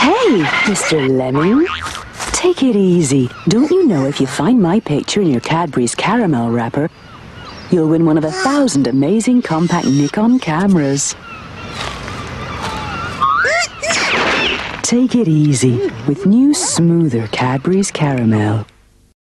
Hey, Mr. Lemming. Take it easy. Don't you know if you find my picture in your Cadbury's caramel wrapper, you'll win one of 1,000 amazing compact Nikon cameras. Take it easy with new, smoother Cadbury's caramel.